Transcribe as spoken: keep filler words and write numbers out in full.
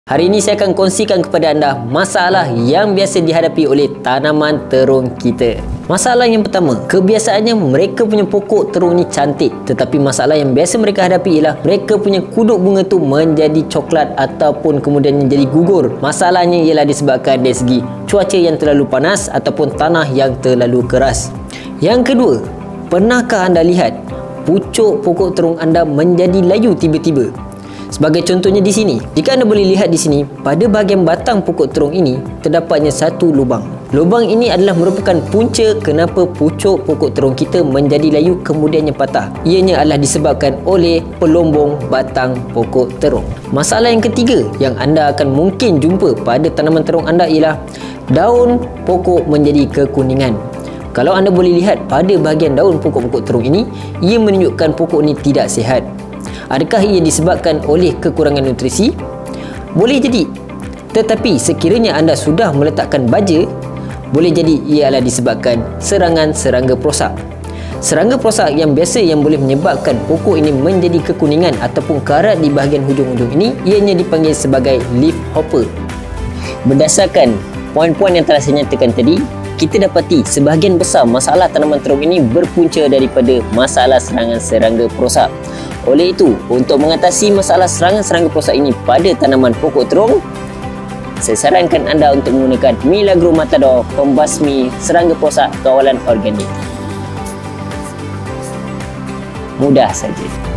Hari ini saya akan kongsikan kepada anda masalah yang biasa dihadapi oleh tanaman terung kita. Masalah yang pertama, kebiasaannya mereka punya pokok terung ni cantik, tetapi masalah yang biasa mereka hadapi ialah mereka punya kuduk bunga tu menjadi coklat ataupun kemudian menjadi gugur. Masalahnya ialah disebabkan dari segi cuaca yang terlalu panas ataupun tanah yang terlalu keras. Yang kedua, pernahkah anda lihat pucuk pokok terung anda menjadi layu tiba-tiba? Sebagai contohnya di sini, jika anda boleh lihat di sini, pada bahagian batang pokok terung ini terdapatnya satu lubang. Lubang ini adalah merupakan punca kenapa pucuk pokok terung kita menjadi layu kemudiannya patah. Ianya adalah disebabkan oleh pelombong batang pokok terung. Masalah yang ketiga yang anda akan mungkin jumpa pada tanaman terung anda ialah daun pokok menjadi kekuningan. Kalau anda boleh lihat pada bahagian daun pokok-pokok terung ini, ia menunjukkan pokok ini tidak sihat. Adakah ia disebabkan oleh kekurangan nutrisi? Boleh jadi. Tetapi sekiranya anda sudah meletakkan baja, boleh jadi ia adalah disebabkan serangan serangga perosak. Serangga perosak yang biasa yang boleh menyebabkan pokok ini menjadi kekuningan ataupun karat di bahagian hujung-hujung ini, ianya dipanggil sebagai leaf hopper. Berdasarkan poin-poin yang telah saya nyatakan tadi, kita dapati sebahagian besar masalah tanaman terung ini berpunca daripada masalah serangan serangga perosak. Oleh itu, untuk mengatasi masalah serangan serangga perosak ini pada tanaman pokok terung, saya sarankan anda untuk menggunakan Milagro Matador pembasmi serangga perosak kawalan organik. Mudah saja.